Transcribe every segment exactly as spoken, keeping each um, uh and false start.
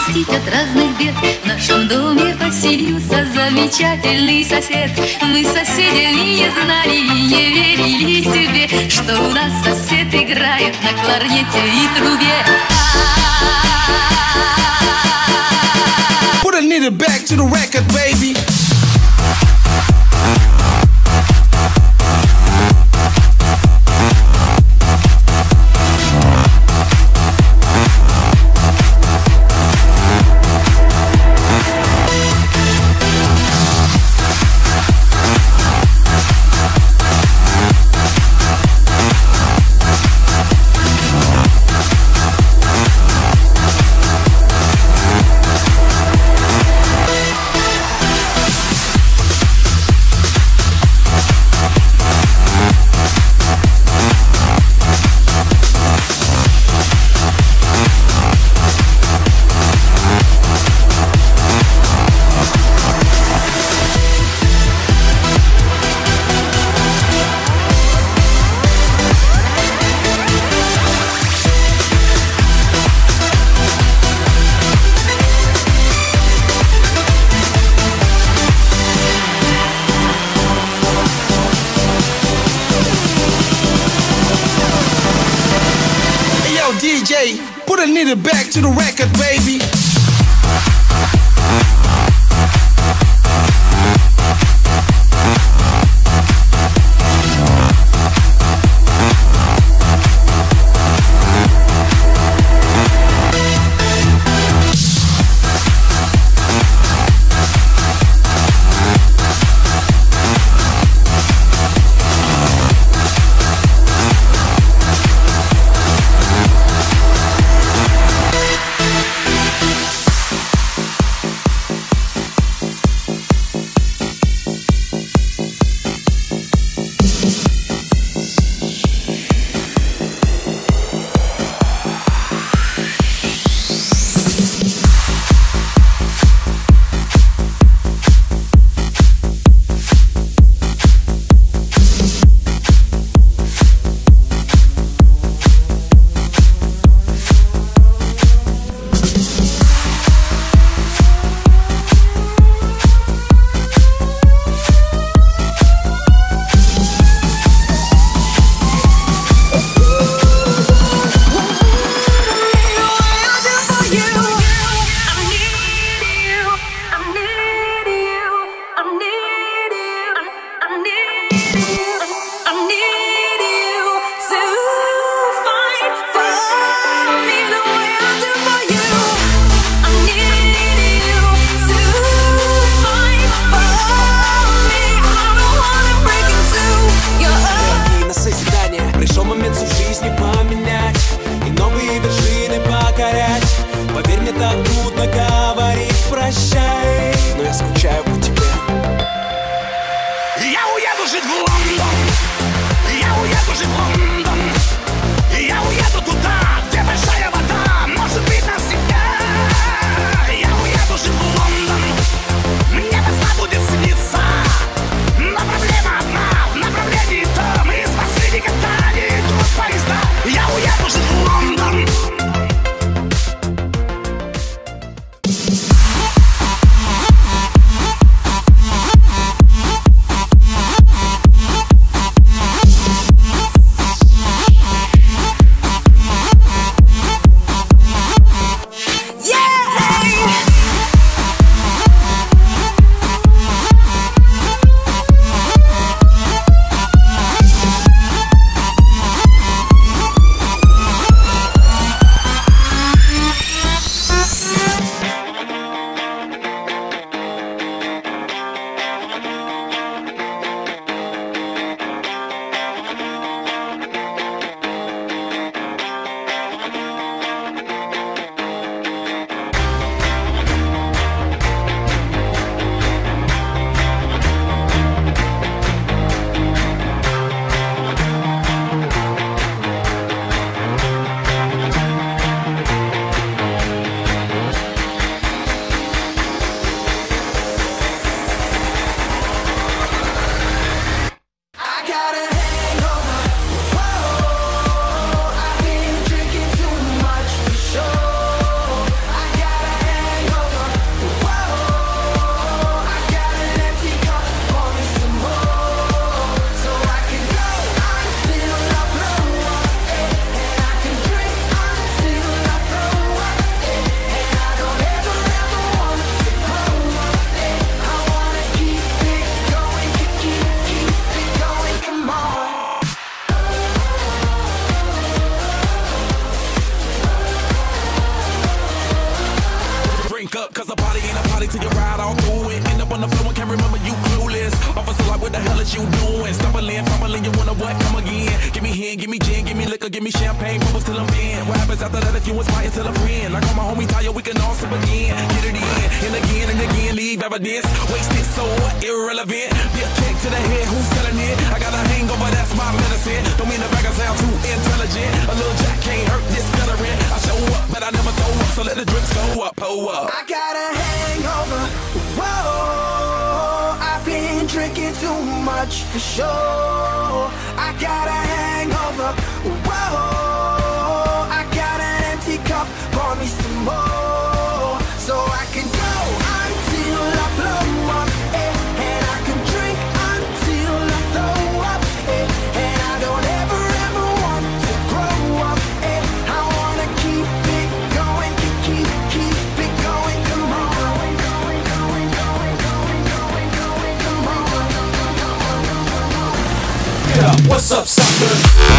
защитить от разных бед. В нашем доме поселился замечательный сосед. Мы с соседями не знали и не верили себе, что у нас сосед играет на кларнете и трубе. Put a needle back to the record, baby. D J, put a needle back to the record, baby. what you doing? Stumbling, fumbling, you wanna what? Come again. Give me hen, give me gin, give me liquor, give me champagne, bubbles till I'm in. What happens after that if you inspire till a friend? Like all my homie Tayo, we can all sip again. Get it in, and again and again, leave evidence. Wasted so irrelevant. Be a kick to the head, who's selling it? I got a hangover, that's my medicine. Don't mean the bag I sound too intelligent. A little jack can't hurt this veteran. I show up, but I never throw up, so let the drinks go up, pull up. I got a hangover, whoa. I've been drinking too much for sure. I got a hangover, whoa. I got an empty cup, pour me some more, so I can go until I blow up, eh. And I can drink until I throw up, eh. And I don't ever ever want to grow up, eh. I wanna keep it going, keep, keep, keep it going, come on. Yeah, what's up, sucker?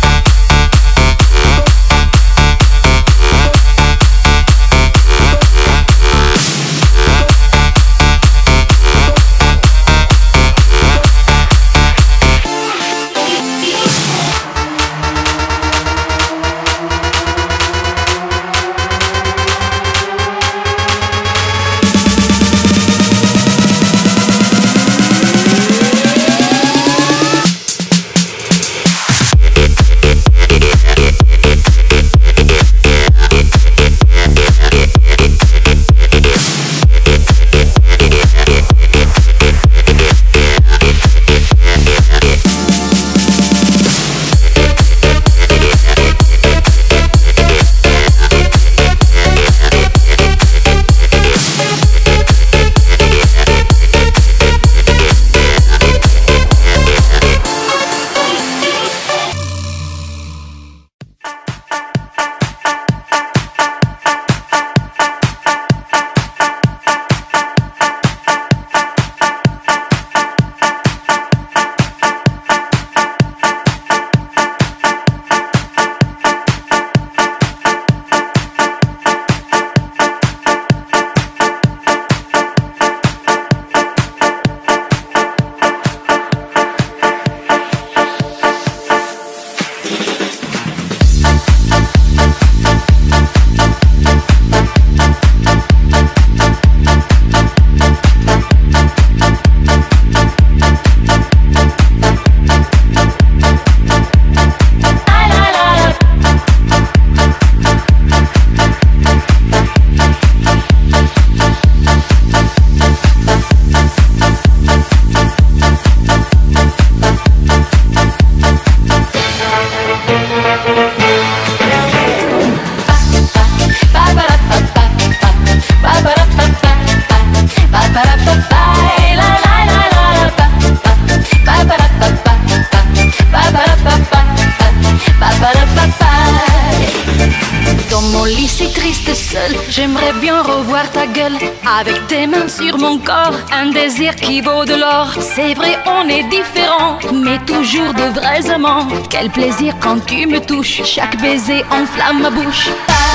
J'aimerais bien revoir ta gueule avec tes mains sur mon corps, un désir qui vaut de l'or. C'est vrai, on est différents, mais toujours de vrais amants. Quel plaisir quand tu me touches, chaque baiser enflamme ma bouche.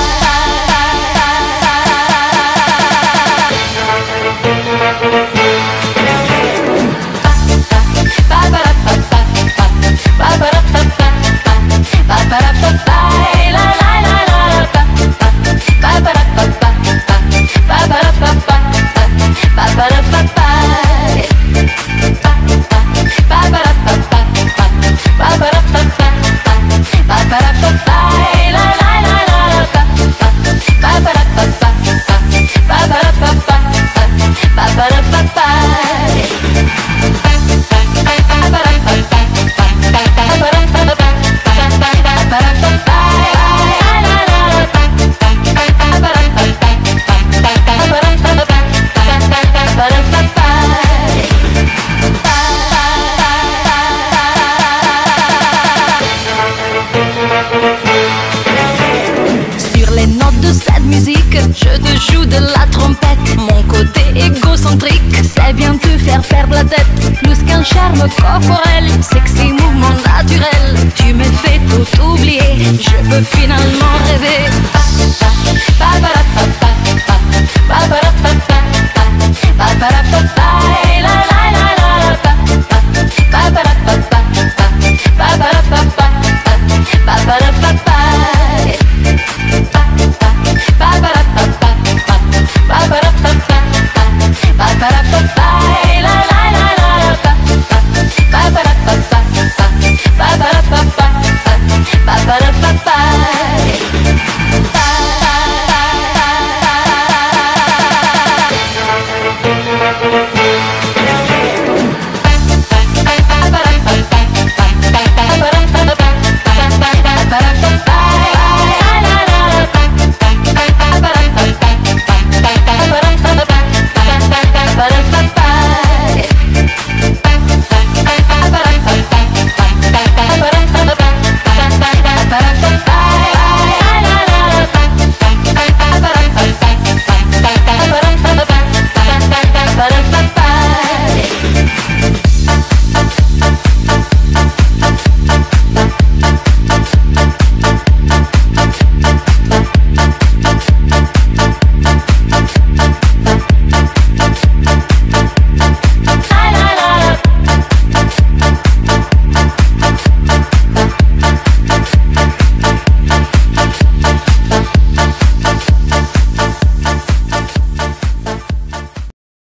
Je te joue de la trompette, mon côté égocentrique, c'est bien te faire perdre la tête. Plus qu'un charme corporel, sexy mouvement naturel, tu me fais tout oublier, je peux finalement rêver.